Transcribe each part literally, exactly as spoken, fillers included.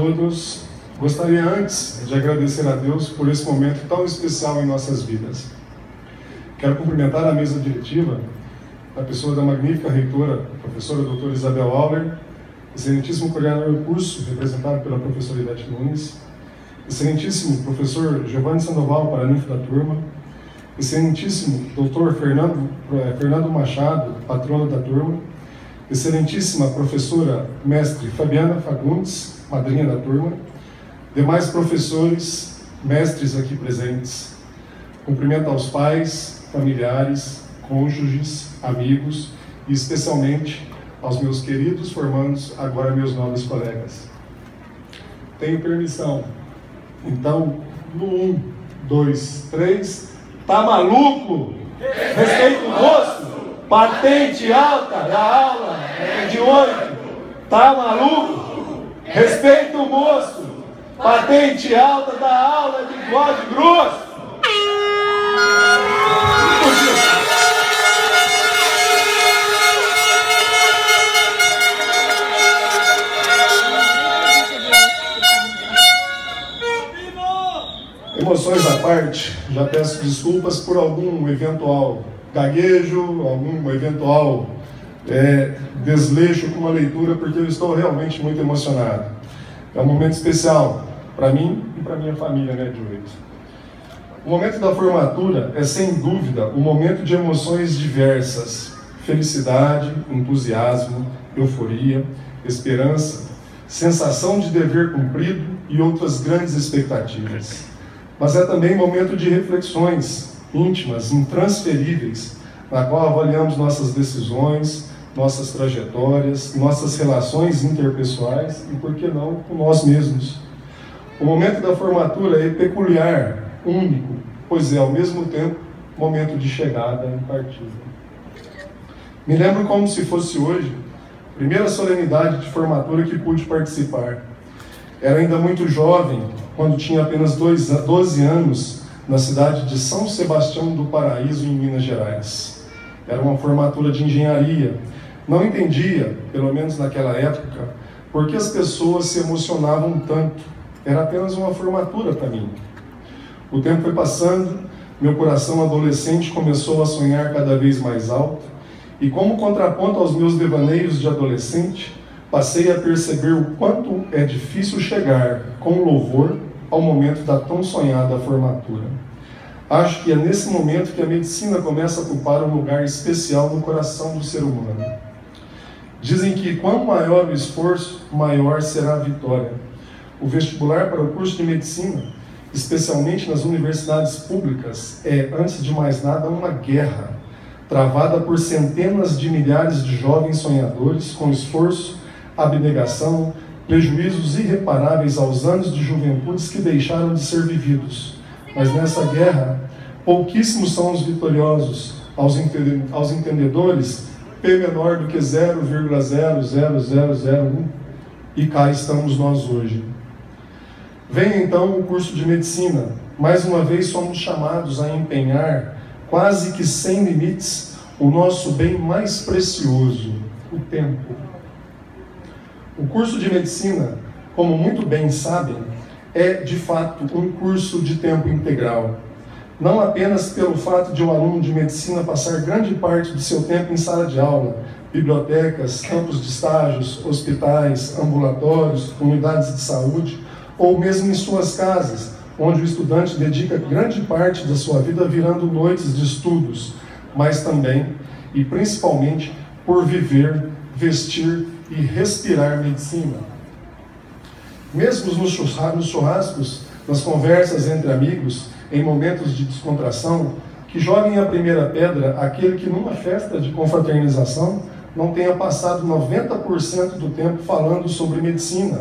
todos. Gostaria antes de agradecer a Deus por esse momento tão especial em nossas vidas. Quero cumprimentar a mesa diretiva, a pessoa da magnífica reitora, a professora doutora Isabel Auler, excelentíssimo coordenador do curso, representado pela professora Ivete Nunes, excelentíssimo professor Giovanni Sandoval, paraninfo da turma, excelentíssimo doutor Fernando, Fernando Machado, patrono da turma, excelentíssima professora mestre Fabiana Fagundes, madrinha da turma, demais professores, mestres aqui presentes. Cumprimento aos pais, familiares, cônjuges, amigos e especialmente aos meus queridos formandos, agora meus nobres colegas. Tenho permissão. Então, no um, dois, três, tá maluco? Respeito o moço! Patente alta da aula é de oito. Tá maluco? Respeita o moço. Patente alta da aula de bigode grosso. Emoções à parte, já peço desculpas por algum eventual gaguejo, algum eventual é, desleixo com a leitura, porque eu estou realmente muito emocionado. É um momento especial para mim e para minha família, né, de oito. O momento da formatura é, sem dúvida, um momento de emoções diversas: felicidade, entusiasmo, euforia, esperança, sensação de dever cumprido e outras grandes expectativas. Mas é também momento de reflexões íntimas, intransferíveis, na qual avaliamos nossas decisões, nossas trajetórias, nossas relações interpessoais e, por que não, com nós mesmos. O momento da formatura é peculiar, único, pois é, ao mesmo tempo, momento de chegada e partida. Me lembro como se fosse hoje, primeira solenidade de formatura que pude participar. Era ainda muito jovem, quando tinha apenas doze anos, na cidade de São Sebastião do Paraíso, em Minas Gerais. Era uma formatura de engenharia. Não entendia, pelo menos naquela época, por que as pessoas se emocionavam tanto. Era apenas uma formatura para mim. O tempo foi passando, meu coração adolescente começou a sonhar cada vez mais alto, e como contraponto aos meus devaneios de adolescente, passei a perceber o quanto é difícil chegar, com louvor, ao momento da tão sonhada formatura. Acho que é nesse momento que a medicina começa a ocupar um lugar especial no coração do ser humano. Dizem que quanto maior o esforço, maior será a vitória. O vestibular para o curso de medicina, especialmente nas universidades públicas, é, antes de mais nada, uma guerra, travada por centenas de milhares de jovens sonhadores com esforço, abnegação, prejuízos irreparáveis aos anos de juventudes que deixaram de ser vividos. Mas nessa guerra, pouquíssimos são os vitoriosos. Aos, entende- aos entendedores, P menor do que zero vírgula zero zero zero zero um. E cá estamos nós hoje. Vem então o curso de medicina. Mais uma vez somos chamados a empenhar, quase que sem limites, o nosso bem mais precioso, o tempo. O curso de medicina, como muito bem sabem, é de fato um curso de tempo integral. Não apenas pelo fato de um aluno de medicina passar grande parte do seu tempo em sala de aula, bibliotecas, campos de estágios, hospitais, ambulatórios, unidades de saúde, ou mesmo em suas casas, onde o estudante dedica grande parte da sua vida virando noites de estudos, mas também, e principalmente, por viver, vestir e respirar medicina. Mesmo nos churrascos, nas conversas entre amigos, em momentos de descontração, que joguem a primeira pedra aquele que numa festa de confraternização não tenha passado noventa por cento do tempo falando sobre medicina,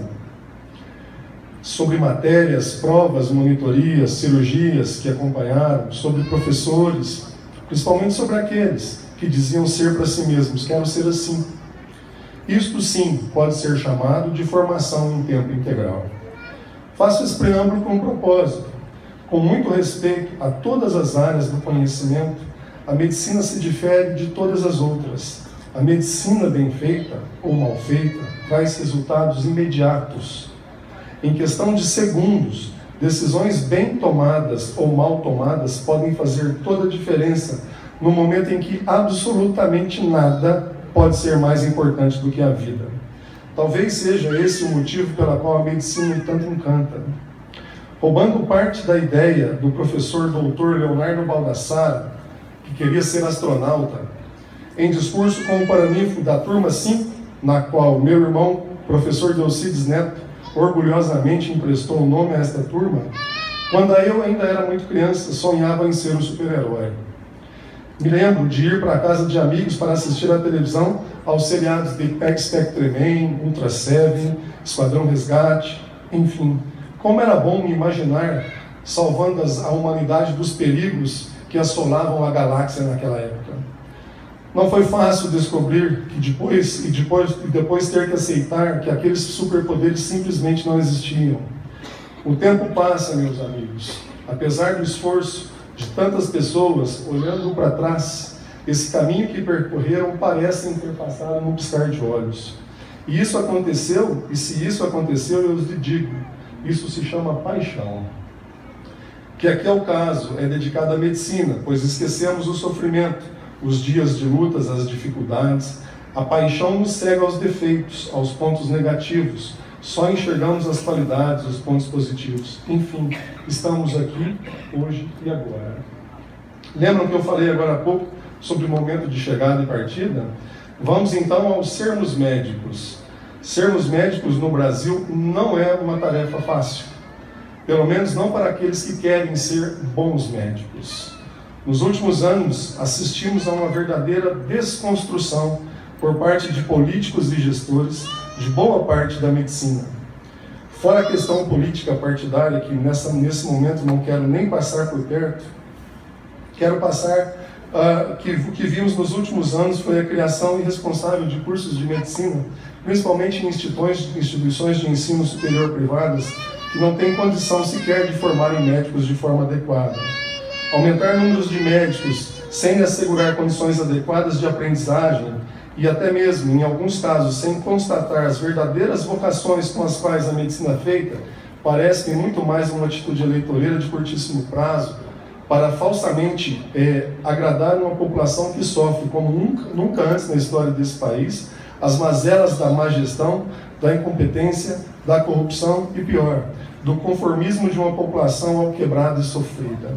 sobre matérias, provas, monitorias, cirurgias que acompanharam, sobre professores, principalmente sobre aqueles que diziam ser para si mesmos: quero ser assim. Isto sim pode ser chamado de formação em tempo integral. Faço esse preâmbulo com um propósito. Com muito respeito a todas as áreas do conhecimento, a medicina se difere de todas as outras. A medicina bem feita ou mal feita traz resultados imediatos. Em questão de segundos, decisões bem tomadas ou mal tomadas podem fazer toda a diferença no momento em que absolutamente nada pode ser mais importante do que a vida. Talvez seja esse o motivo pela qual a medicina tanto encanta. Roubando parte da ideia do professor doutor Leonardo Baldassaro, que queria ser astronauta, em discurso com o paraninfo da turma cinco, na qual meu irmão, professor Delcides Neto, orgulhosamente emprestou o nome a esta turma, quando eu ainda era muito criança, sonhava em ser um super-herói. Me lembro de ir para a casa de amigos para assistir à televisão aos seriados de Spectre Man, Ultra Seven, Esquadrão Resgate, enfim. Como era bom me imaginar salvando a humanidade dos perigos que assolavam a galáxia naquela época. Não foi fácil descobrir que depois e depois, e depois ter que aceitar que aqueles superpoderes simplesmente não existiam. O tempo passa, meus amigos. Apesar do esforço de tantas pessoas, olhando para trás, esse caminho que percorreram parecem ter passado num piscar de olhos. E isso aconteceu, e se isso aconteceu, eu lhes digo, isso se chama paixão. Que aqui é o caso, é dedicado à medicina, pois esquecemos o sofrimento, os dias de lutas, as dificuldades. A paixão nos cega aos defeitos, aos pontos negativos. Só enxergamos as qualidades, os pontos positivos. Enfim, estamos aqui, hoje e agora. Lembram que eu falei agora há pouco sobre o momento de chegada e partida? Vamos então aos sermos médicos. Sermos médicos no Brasil não é uma tarefa fácil. Pelo menos não para aqueles que querem ser bons médicos. Nos últimos anos, assistimos a uma verdadeira desconstrução por parte de políticos e gestores de boa parte da medicina. Fora a questão política partidária, que nessa, nesse momento não quero nem passar por perto, quero passar uh, que o que vimos nos últimos anos foi a criação irresponsável de cursos de medicina, principalmente em instituições, instituições de ensino superior privadas, que não têm condição sequer de formarem médicos de forma adequada. Aumentar números de médicos sem assegurar condições adequadas de aprendizagem e até mesmo, em alguns casos, sem constatar as verdadeiras vocações com as quais a medicina é feita, parece muito mais uma atitude eleitoreira de curtíssimo prazo para falsamente é, agradar uma população que sofre, como nunca, nunca antes na história desse país, as mazelas da má gestão, da incompetência, da corrupção e, pior, do conformismo de uma população alquebrada e sofrida.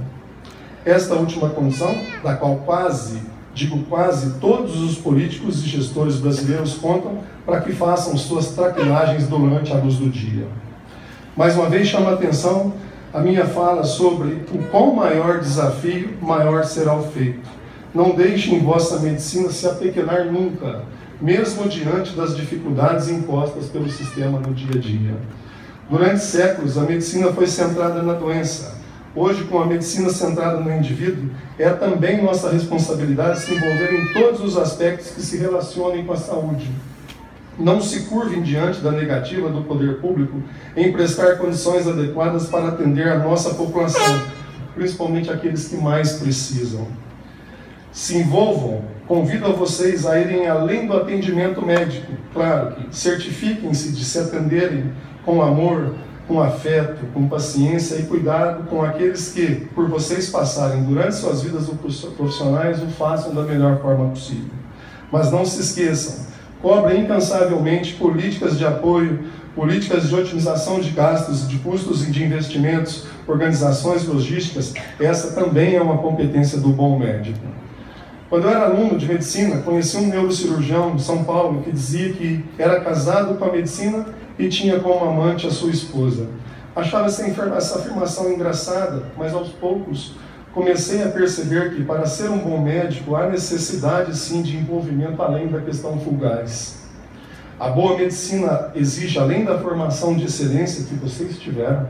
Esta última condição, da qual quase, digo quase, todos os políticos e gestores brasileiros contam para que façam suas traquinagens durante a luz do dia. Mais uma vez chama a atenção a minha fala sobre o quão maior desafio, maior será o feito. Não deixem vossa medicina se apequenar nunca, mesmo diante das dificuldades impostas pelo sistema no dia a dia. Durante séculos, a medicina foi centrada na doença. Hoje, com a medicina centrada no indivíduo, é também nossa responsabilidade se envolver em todos os aspectos que se relacionem com a saúde. Não se curvem diante da negativa do poder público em prestar condições adequadas para atender a nossa população, principalmente aqueles que mais precisam. Se envolvam, convido a vocês a irem além do atendimento médico. Claro que certifiquem-se de se atenderem com amor, com afeto, com paciência e cuidado com aqueles que, por vocês passarem durante suas vidas profissionais, o façam da melhor forma possível. Mas não se esqueçam, cobrem incansavelmente políticas de apoio, políticas de otimização de gastos, de custos e de investimentos, organizações logísticas. Essa também é uma competência do bom médico. Quando eu era aluno de medicina, conheci um neurocirurgião de São Paulo que dizia que era casado com a medicina e tinha como amante a sua esposa. Achava essa afirmação engraçada, mas aos poucos comecei a perceber que para ser um bom médico há necessidade sim de envolvimento além da questão fugaz. A boa medicina exige, além da formação de excelência que vocês tiveram,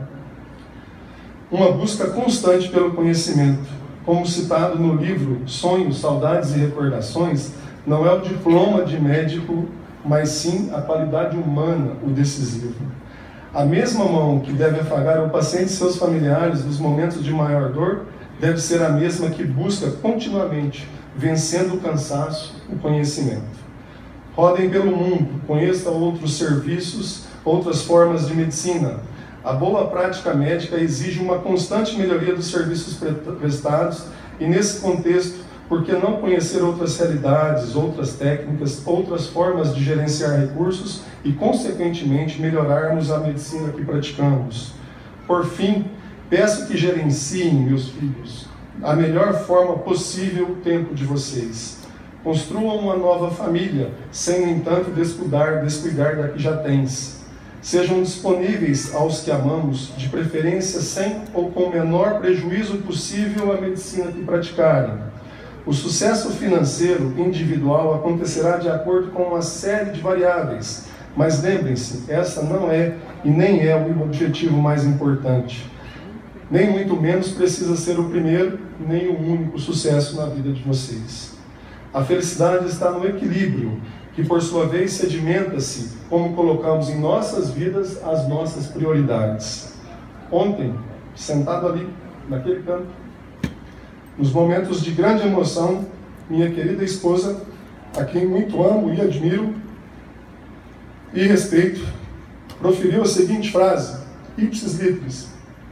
uma busca constante pelo conhecimento. Como citado no livro Sonhos, Saudades e Recordações, não é o diploma de médico, mas sim a qualidade humana o decisivo. A mesma mão que deve afagar o paciente e seus familiares nos momentos de maior dor, deve ser a mesma que busca continuamente, vencendo o cansaço, o conhecimento. Rodem pelo mundo, conheçam outros serviços, outras formas de medicina. A boa prática médica exige uma constante melhoria dos serviços prestados e, nesse contexto, por que não conhecer outras realidades, outras técnicas, outras formas de gerenciar recursos e, consequentemente, melhorarmos a medicina que praticamos? Por fim, peço que gerenciem, meus filhos, a melhor forma possível o tempo de vocês. Construam uma nova família, sem, no entanto, descuidar, descuidar da que já tens. Sejam disponíveis aos que amamos, de preferência sem ou com o menor prejuízo possível à medicina que praticarem. O sucesso financeiro individual acontecerá de acordo com uma série de variáveis, mas lembrem-se, essa não é e nem é o objetivo mais importante. Nem muito menos precisa ser o primeiro, nem o único sucesso na vida de vocês. A felicidade está no equilíbrio, que por sua vez sedimenta-se como colocamos em nossas vidas as nossas prioridades. Ontem, sentado ali, naquele canto, nos momentos de grande emoção, minha querida esposa, a quem muito amo e admiro e respeito, proferiu a seguinte frase, ipsis litteris: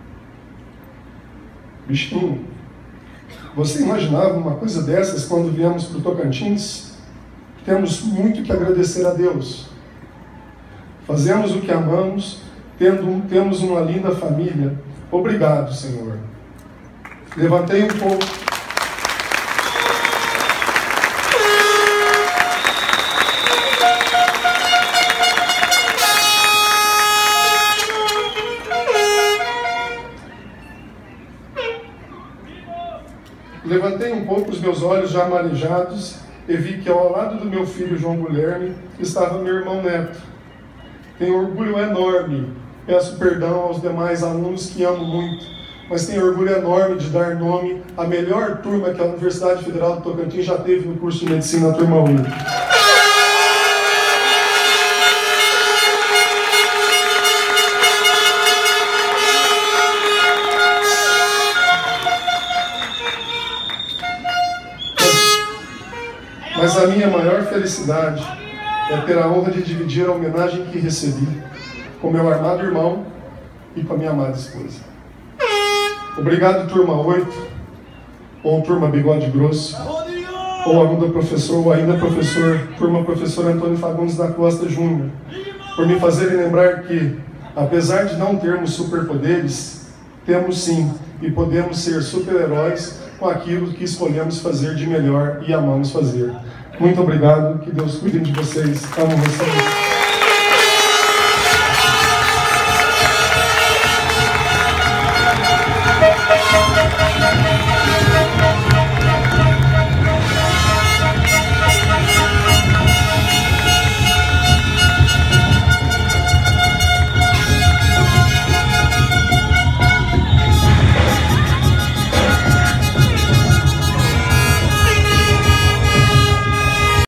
bichinho, você imaginava uma coisa dessas quando viemos para o Tocantins? Temos muito que agradecer a Deus. Fazemos o que amamos, tendo, temos uma linda família. Obrigado, Senhor. Levantei um pouco. Levantei um pouco os meus olhos já marejados e vi que ao lado do meu filho João Guilherme estava meu irmão Neto. Tenho orgulho enorme, peço perdão aos demais alunos que amo muito, mas tenho orgulho enorme de dar nome à melhor turma que a Universidade Federal do Tocantins já teve no curso de Medicina, a turma um. Mas a minha maior felicidade é ter a honra de dividir a homenagem que recebi com meu armado irmão e com a minha amada esposa. Obrigado, turma oito, ou turma bigode grosso, ou ainda professor, ou ainda professor, turma professor Antônio Fagundes da Costa Júnior, por me fazerem lembrar que, apesar de não termos superpoderes, temos sim, e podemos ser super-heróis com aquilo que escolhemos fazer de melhor e amamos fazer. Muito obrigado, que Deus cuide de vocês, amo vocês.